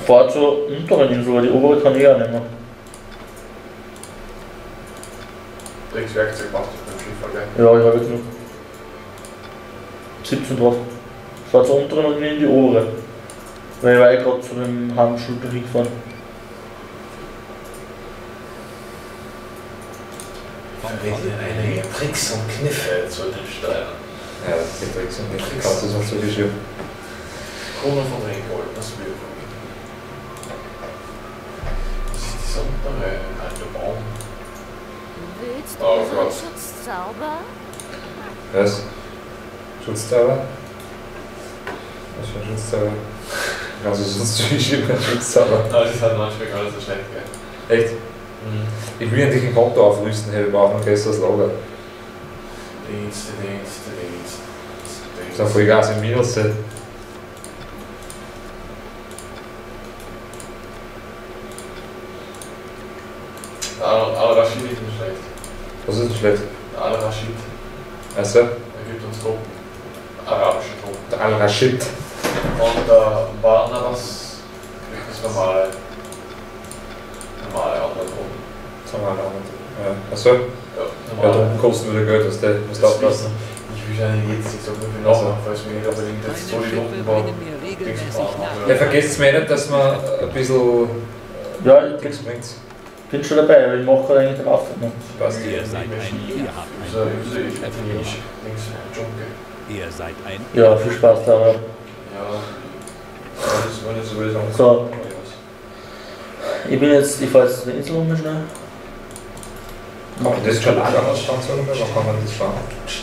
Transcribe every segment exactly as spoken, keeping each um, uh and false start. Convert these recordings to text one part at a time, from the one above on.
Fahr zur unteren Insel, weil die obere kann ich auch nicht mehr. Trinkst Werkzeug machst du beim Skifahren, gell? Ja, ich habe genug. siebzehn drauf. Fahr zur unteren und in die obere. Weil ich war eh gerade zu dem Handschulter hingefahren. Einige Tricks und Kniffe zu den Steuern. Ja, die Tricks und Kniffe kannst du sonst so geschrieben. Krone von Reingold, das will ich. Das ist die untere alte Baum. Willst Oh du Gott. einen Schutzzauber? Was? Schutzzauber? Was für ein Schutzzauber? Kannst du sonst so geschrieben, ein Schutzzauber? Aber das ist halt manchmal gar nicht so schlecht, gell? Echt? Mhm. Ich will endlich ein Konto aufrüsten, hey, wir brauchen ein besseres Lager. Dienste, Dienste, Dienste. Das ist voll Gas im Minus sein. Al-Rashid ist nicht schlecht. Was ist denn schlecht? Al-Rashid, Also, er gibt uns Truppen. Arabische Truppen. der Al-Rashid. Und äh, Barnabas kriegt das normale, normale andere Truppen. Das haben wir auch nicht. Ja. Achso? Ja, Ja, normale. Truppen kosten wieder Geld, was der musst du aufpassen. Ich will ja jetzt nicht so viel nachmachen, falls mir nicht unbedingt jetzt so die Truppen war. Ja, vergesst mir nicht, dass man ein bisschen Ja, ich bin, Dings bringt. bin schon dabei, weil ich mache gerade eigentlich den Auftrag noch. Passt. Ihr seid ein, ihr habt ein So, ich sehe, ich bin nicht links im Dschungel. Ihr seid ein. Ja, viel Spaß da. Ja. Ja, das war nicht so will sagen. So. Ich bin jetzt, ich fahre jetzt zur Insel um schnell. Kann man das schon lange anschauen, so ungefähr? Wann kann man das schauen?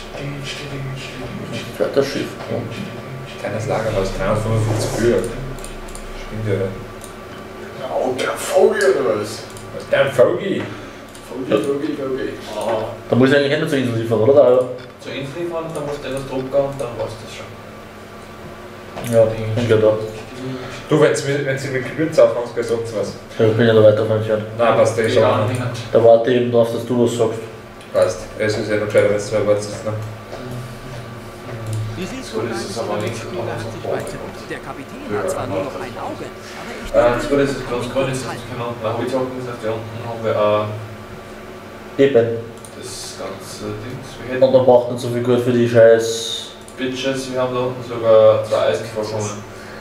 Fährt das Schiff. Kleines Lagerhaus, dreihundertfünfundfünfzig Bücher. Stimmt ja. Oh, der Vogel oder was? Was der Vogel? Vogel, Vogel, Vogel. Ah. Da muss ich eigentlich hinter zur Insel liefern, oder? Da, Zur Insel fahren, dann musst du etwas Druck gehen und dann war's das schon. ja, ich bin ja da. Du, wenn sie wenn sie mit Gewürz aufmachst, sagst du was. Ja, ich bin ja da weiter von entfernt. Nein, passt eh schon. Ja, Da warte ich eben drauf, dass du was sagst. Passt. Es ist ja noch gescheiter, wenn es zwei Worte ist. Ne? So, das ist aber nicht so weiter. Der Kapitän hat zwar nur noch ein Auge, aber ich Äh, das Gute ist, das ganz gut ist, dass wir können nach Holzhaken, das heißt, hier unten haben wir äh, Eben. das ganze Dings. Wir Und hätten dann braucht man so viel Geld für die scheiß. Bitches, wir haben da unten sogar zwei Eisgeforschungen.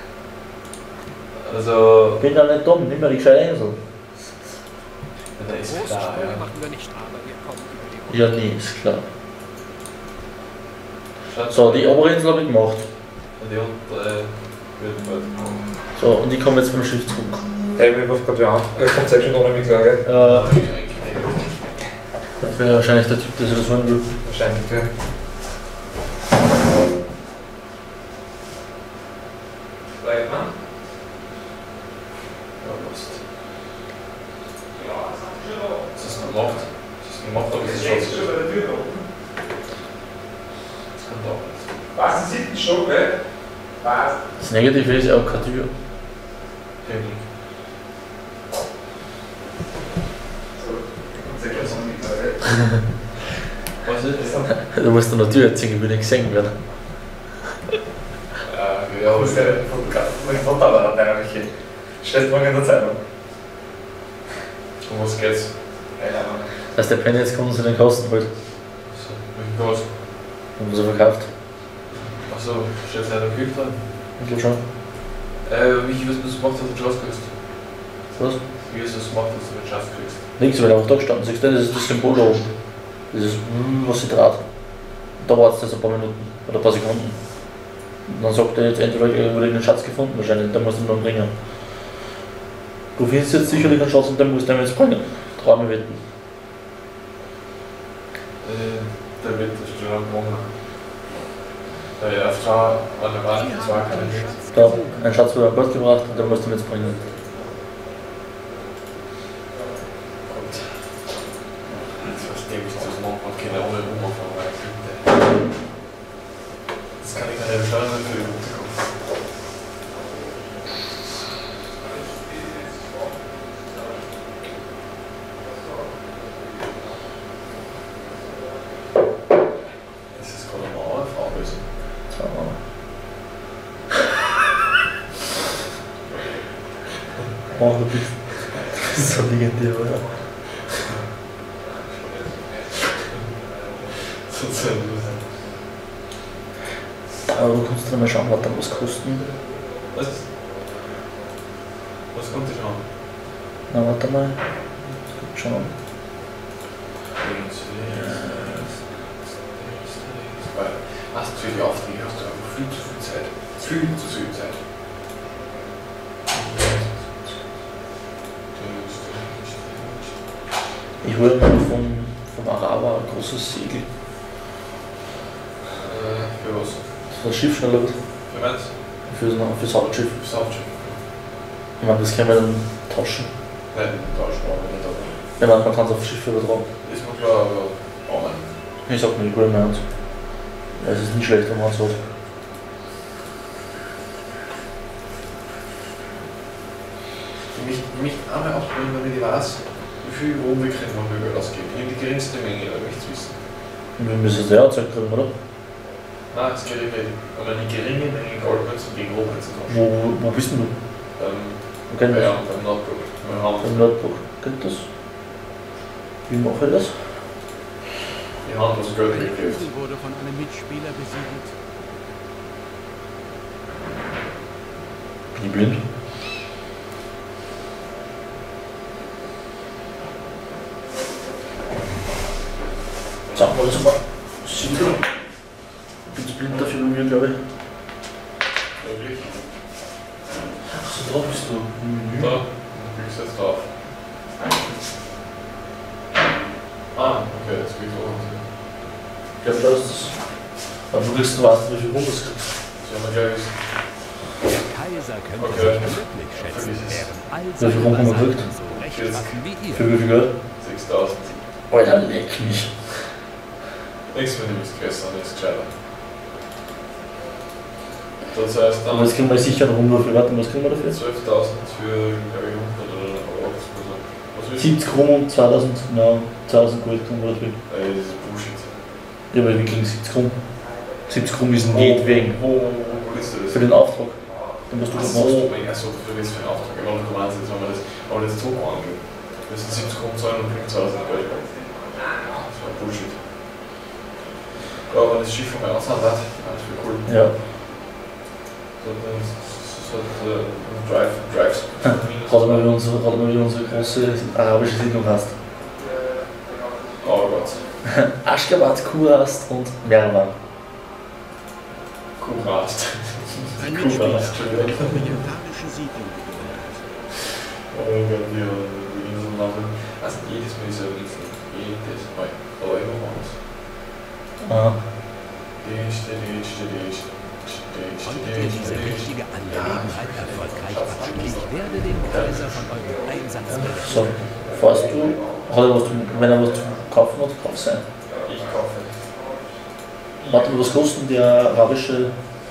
Also, Ich bin ja nicht dumm, nimm mir die gescheite Insel. ja, da ist Große klar, Sprünge ja. machen wir nicht, aber wir kommen über die Ja, nee, ist klar. Schaut So, die obere Insel habe ich gemacht. Die untere wird bald kommen. So, und ich komme jetzt beim Schiff zurück. Hey, wir rufen gerade wieder an. Er kommt sehr schön ohne mich, sage ich. Äh, das wäre wahrscheinlich der Typ, der sich das holen will. Wahrscheinlich, ja. Bleibt man? Ja, passt. Das ist gemacht. Das ist gemacht, aber das ist schon so. Das kann doch nicht. Was? Das sieht schon, gell? Was? Das Negative ist ja auch keine Tür. Technik. Was ist das? Du musst eine Tür erzählen, ich will nicht gesehen werden. Ja, ja, Wo ist der mein Vater war an deiner Michi? Steht morgen in der Zeitung. um was geht's? Keine Ahnung. Dass der Penny jetzt kommt und sie den Kosten holt. So, welchen Kost? Und so verkauft. Achso, steht leider gekriegt dran. Ich glaube schon. Äh, wie was du gemacht hast, dass du Chance kriegst? Was? Wie hast du es gemacht, dass du eine Chance kriegst? Nichts, weil er auch da gestanden ist. Das ist das Symbol da oben. Das ist, mm, was sie draht. Da wartet es jetzt ein paar Minuten oder ein paar Sekunden. Und dann sagt er jetzt entweder irgendwo einen Schatz gefunden, wahrscheinlich, den musst du dann bringen. Du findest jetzt sicherlich einen Schatz und den musst du ihm jetzt bringen. Träume wetten. Äh, der wird das schon lang gewonnen. Der erste war an der Wand, das war keine Chance. Da, ein Schatz wurde an Bord gebracht und den musst du ihm jetzt bringen. Und jetzt verstehe ich das noch und keine ohne Nummer verweisen. Das kann ich an der Stelle nicht für die Route kommen. Das ist gerade eine Mauer, Frau lösen. So. Oh, du bist. Das ist so legendär, oder? So zählt Da Euro kannst du mal schauen, was dann was kosten. Was? Was kommt denn an? Na, warte mal. Schauen. Hast du für die Aufträge hast du einfach viel zu viel Zeit. Viel zu viel Zeit. Ich hole mal vom, vom Araber ein großes Segel. Äh, für was? Für das Schiff schneller wird. Für was? Für das, fürs Hauptschiff. Fürs Hauptschiff. Ich meine, das können wir dann tauschen. Nein, tauschen wir nicht, aber. Ich meine, man kann es auf Schiff übertragen. Ist mir klar, aber auch nicht. Ich sag mir, ich hole mir eins. Es ist nicht schlecht, wenn man es hat. Für mich, für mich einmal ausprobieren, damit ich weiß, wie viel Rom wir kriegen, wenn wir Geld ausgeben. Ich nehme die geringste Menge, aber ich will es wissen. Wir müssen es ja Zeit kriegen, oder? Nein, das geringe, wenn man die geringe Menge Goldmünzen gegen Rohmünzen tauscht. Wo, wo, wo bist denn du? Ähm, Wo kennt das? ja, beim Notebook. Wir haben Im Notebook. Kennt das? Wie mache ich das? die Hand, was Geld Eine gekriegt. Insel wurde von einem Mitspieler besiedelt. Bin ich blind? Sagen wir das mal. Siegel. Ich bin zu blind dafür bei mir, glaube ich. Wirklich? Ach so, da bist du. Mhm. Da, du klickst jetzt drauf. Ah, okay, jetzt klickst du auch. Ich glaube, da ist das. Aber du kriegst, du weißt, wie viel Rum das kriegst. Das haben wir gleich. Der Kaiser könnte Okay. sich glücklich schätzen, Vergiss es. während all Wie viel seine Rum haben wir Vasallen gekriegt? so rechtschaffen wie ihr. Für wie viel Geld? sechstausend. Alter, leck mich. Nichts mehr, du bist größer, nichts gescheiter. Das heißt Aber dann jetzt kriegen wir sicher einen Rumwürfel. Warte, was kriegen wir dafür? zwölftausend für, glaube ich, hundert oder achtzig oder so. Was willst du? siebzig Rum und zweitausend, na, zweitausend Gold kriegen wir dafür. Ey, das ist Bullshit. Ja, aber wir kriegen siebzig Rum. siebzig Rum ist nicht wegen. Wo, wo, wo willst du das? Für den Auftrag. Den musst du Ach schon so, machen. mein, achso, für das für den Auftrag. Ich wollte gemeint, jetzt haben wir das, aber das Druck angehen. Wir sind siebzig Rum zahlen und kriegen zweitausend Geld. Das war Bullshit. Ja, aber das Schiff von mir Ausland hat, das wäre cool. Ja. So, das ist halt äh, ein Drive, Drives. Gerade mal wie unsere, gerade mal wie unsere große arabische Siedlung hast. Oh Gott. Aschgabat, Kurast und Merwan. Kurast. Ein Mitspieler Kurast, hat eine orientalische Siedlung gegründet. Oh Gott, ja, die Inseln machen. Also jedes Mal ist eine Insel. Jedes Mal. Aber immer anders. Ah. Dich, dich, dich, dich. Konntet ihr diese wichtige Angelegenheit erfolgreich abschließen? Ich werde den Kaiser von eurem Einsatz berichten. So, fährst du, hat er was zum, wenn er was zum Kaufen hat, kauf sein. Ich kaufe. Warte mal, was kostet der arabische?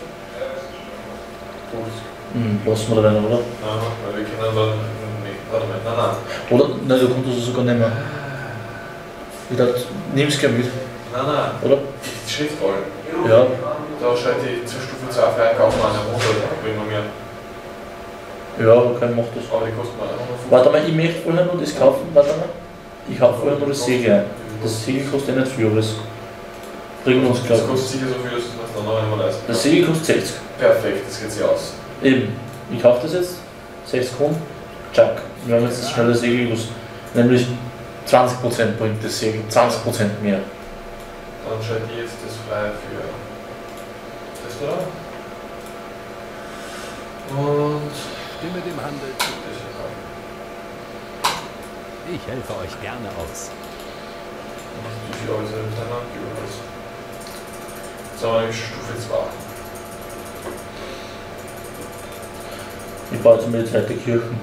Hm, lassen wir da rein, oder? Nein, weil wir können dann. Nee, warte mal. Nein, nein. Oder? Nein, du kannst es sogar nehmen. Ich dachte, nimm's gleich mit, Nein, nein. oder? Die Schriftrollen. Ja. Da schaut die zur Stufe zwei für einen Kaufmann eine hundert, bringen wir mehr. Ja, okay, mach das. Aber die kosten mal hundertfünfzig. Warte mal, ich möchte vorher noch das kaufen, warte mal. Ich kaufe vorher noch das Segel ein. Das Segel kostet ja nicht viel, aber das bringen wir uns, Das glaube ich. kostet sicher so viel, dass es das dann noch einmal leisten. Das Segel kostet sechzig. Perfekt, das geht sich aus. Eben. Ich kaufe das jetzt, sechzig Kronen, tschack. Wir haben jetzt das schnelle Segel gekostet. Nämlich zwanzig Prozent bringt das Segel, zwanzig Prozent mehr. Dann schalte ich jetzt das frei für das da. Und Stimme dem Handel zu. das hier kaufen. Ich helfe euch gerne aus. Wie viel habe ich denn miteinander geholt? Jetzt haben wir nämlich Stufe zwei. Ich baue jetzt mal die zweite Kirche.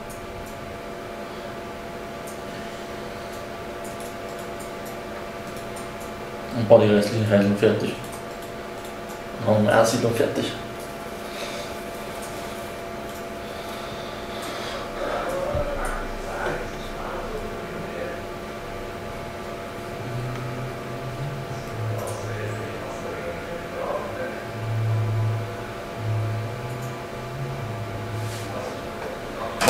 Und baue die restlichen Häuser fertig. Dann haben wir eine Siedlung fertig.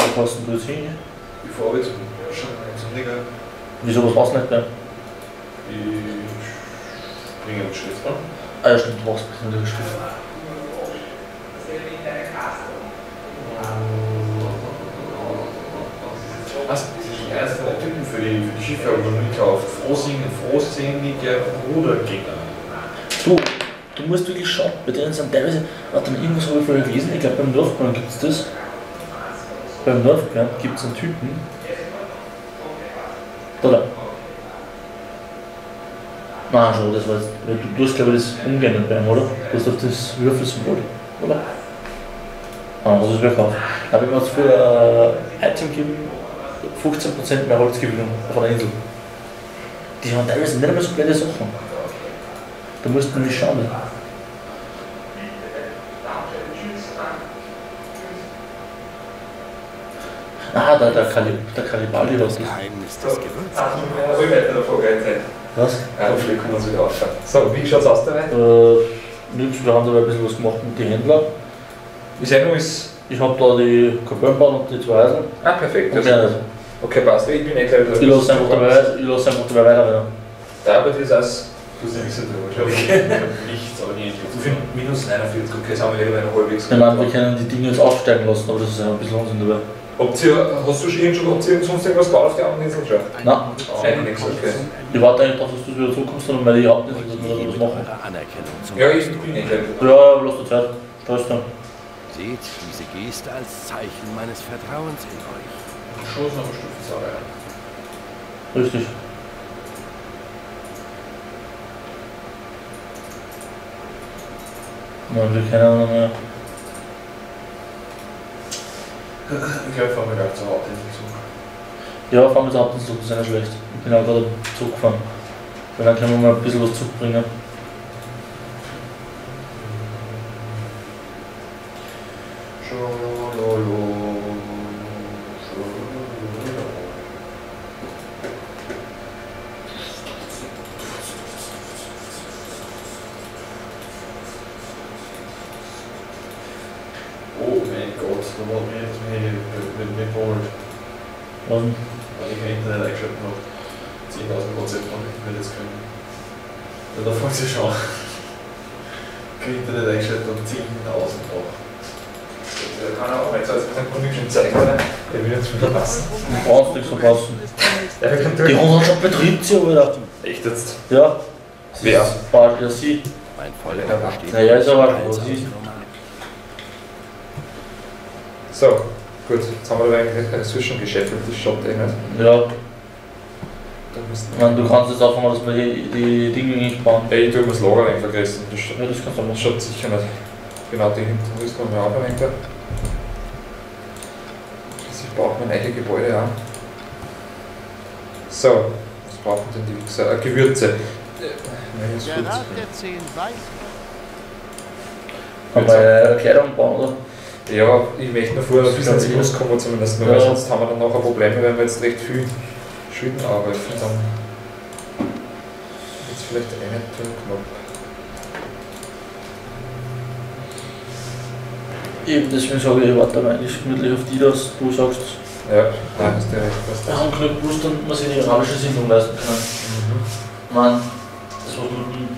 Wo hast du jetzt hin? Ich fahre jetzt schon zum Digger. Wieso, was war's nicht mehr? Ich bringe einen Schritt an. Ah ja, stimmt, du warst ein bisschen gespielt. Was? Die ersten Typen für die, für die Schiffe haben wir noch nicht gekauft. Frohsinn, Frohsinn mit der Brudergänger. Du, du musst wirklich schauen, bei denen sind teilweise, warte mal, irgendwas habe ich vorher gelesen, ich glaube beim Dorfplan gibt es das. Beim Dorfplan gibt es einen Typen. Da, da. Nein, schon, das war jetzt, du, du hast glaube ich das umgeändert bei ihm, oder? Du hast auf das Würfelsymbol, oder? Ah, das ist gekauft. Aber wenn wir uns für ein Item geben, fünfzehn Prozent mehr Holzgewinnung auf einer Insel. Die haben teilweise nicht einmal so blöde Sachen. Da musst du nicht schauen. Ah, der, der, Kali, der Kalibaldi hat das. Geheimnis des Gewürz. Was? Ja, vielleicht können wir uns wieder aufschauen. So, wie schaut es aus dabei? Äh, nix, wir haben da ein bisschen was gemacht mit den Händlern. Die Sendung ist. Ich habe da die Kabellenbahn und die zwei Häuser. Ah, perfekt. Und Also, keine. okay, passt. Ich bin eh gleich wieder. Ich lasse einfach dabei, ich lasse einfach dabei weiter. Da arbeitet es als. Du sagst ja wahrscheinlich. Nichts, aber nicht. Ich finde minus neunundvierzig, okay, jetzt haben wir wieder eine halbwegs. Ich meine, wir können die Dinge jetzt aufsteigen lassen, aber das ist ja ein bisschen Unsinn dabei. Habt ihr, hast du schon, schon, habt ihr sonst irgendwas gebaut auf der anderen Insel schon? Nein. Nein, nichts, okay. Ich warte eigentlich darauf, dass du wieder zurückkommst, dann meine ich Hauptninsel, dass wir da was machen. Eure Anerkennung zum Ja, ich bin eh gleich. Ja, ja, lass dir Zeit. Stress dann. Seht diese Geste als Zeichen meines Vertrauens in euch. Schon so eine Stufe Sache. Richtig. Nein, wir kennen noch mehr. Ich glaube, fahren wir gleich zur Hauptinsel zu. Ja, fahren wir zur Hauptinsel, das ist ja nicht schlecht. Ich bin auch gerade zurückgefahren. Weil dann können wir mal ein bisschen was zurückbringen. Oh mein Gott, da war mir jetzt nicht wohl. Was denn? Weil ich kein Internet eingeschaltet habe. zehntausend Prozent noch nicht mehr das können. Ja, da fängt sie schon an. Kein Internet eingeschaltet und zehntausend noch. Der kann auch jetzt als Kunde schon zeigen, oder? Der will jetzt wieder passen. Du brauchst nichts verpassen. Ja, wir können Die haben schon Betriebsjahr, Alter. Echt jetzt? Ja. Wer? War ja sie. Mein Volk Ja, besteht na ja, ist aber als was ist. So, gut. Jetzt haben wir da eigentlich ein Zwischengeschäftelt, das schaut eh nicht. Ja. Da müssten Ich meine, du kannst jetzt auch machen, dass wir die, die Dinge nicht bauen. Ey, ich tue mir das Lager ein vergessen. Das schaut, Ja, das kannst du das machen. schaut sicher nicht. Genau, die hinten müssen wir auch ein wenig. Ich brauche mein eigenes Gebäude auch. So, was brauchen denn die Wichser? Äh, Gewürze. Nein, ist Der gut. Rat der Zehn weiß. Kann man eine Kleidung bauen, oder? Ja, ich möchte nur vorher ein bisschen ins Plus kommen zumindest, weil Ja. sonst haben wir dann nachher Probleme, wenn wir jetzt recht viel Schulden arbeiten, dann wird es vielleicht eine Tür knapp. Eben deswegen sage ich, ich warte aber eigentlich gemütlich auf die, dass du sagst, Ja, nein, hast du recht. Was wir haben genug gewusst und man sich die arabische Siedlung leisten können. Mann, das war gut.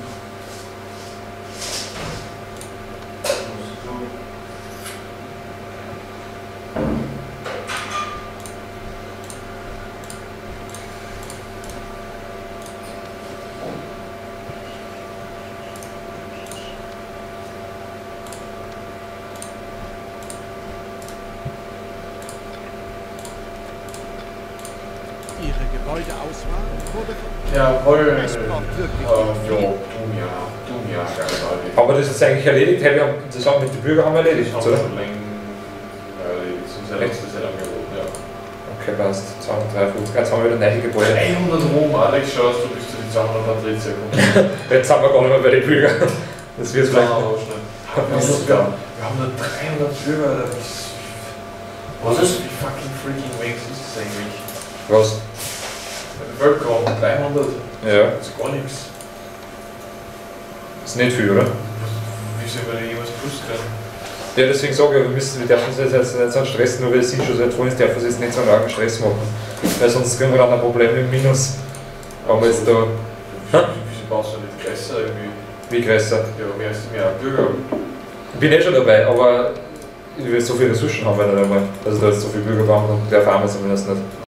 Ihre Gebäudeauswahl wurde von Jawohl. Es braucht wirklich Ähm, viel. ja, du ja, du ja, geil, Haben wir das jetzt eigentlich erledigt? Hey, wir haben das auch mit den Bürgern haben wir erledigt, Haben wir oder? schon länger erledigt, sonst hätte ich das ja angeboten, ja. Okay, passt. zweihundertdreiundfünfzig. Jetzt haben wir wieder neue Gebäude. dreihundert Rom, Alex, schaust du bis zu den zweihundert Patrizier gekommen. Jetzt sind wir gar nicht mehr bei den Bürgern. Das wird Das vielleicht. war aber schnell. Wir haben sogar, wir haben nur dreihundert Bürger, Alter. Das- Was ist? Wie fucking freaking Wings ist das eigentlich? Was? Die Bevölkerung, dreihundert, Ja, das ist gar nichts. ist nicht viel, oder? Wie soll man denn jemals plus kriegen? Ja, deswegen sage ich, wir, müssen, wir dürfen uns jetzt nicht so stressen, nur weil es sind schon seit vorhin, dürfen wir uns jetzt nicht so einen argen Stress machen. Weil sonst kriegen wir dann ein Problem mit Minus. Haben wir jetzt da. Wieso baust du nicht größer irgendwie? Wie größer? Ja, mehr als mehr Bürger. Ich bin eh schon dabei, aber ich will so viele Ressourcen haben wir nicht einmal. Also da ist so viel Bürger brauchen und der Farmer zumindest nicht.